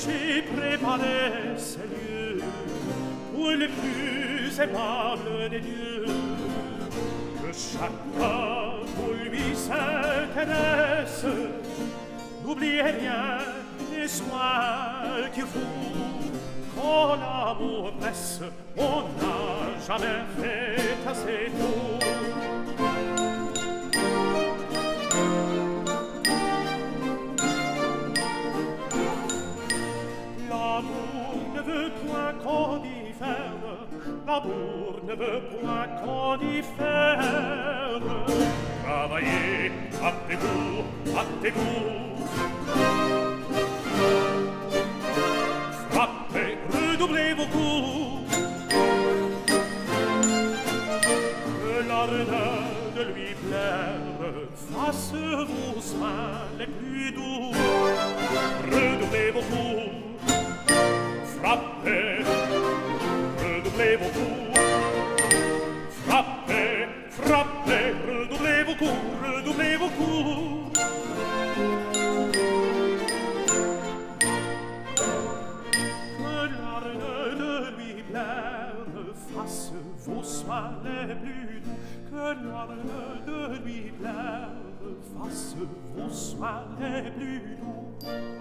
j'ai préparé ces lieux pour les plus aimables des dieux. Que chacun pour lui s'intéresse, n'oubliez rien les soins qu'il faut. Quand l'amour presse, on n'a jamais fait assez tôt. L'amour ne veut point qu'on diffère, l'amour ne veut point qu'on diffère. Travaillez, hâtez-vous, hâtez-vous. Frappez, redoublez vos coups. Que l'ardeur de lui plaire fasse vos soins les plus doux. Redoublez vos coups. Frappez, redoublez vos coups. Frappez, frappez, redoublez vos coups, redoublez vos coups. Que l'ardeur de lui plaire fasse vos soins les plus doux. Que l'ardeur de lui plaire fasse vos soins les plus doux.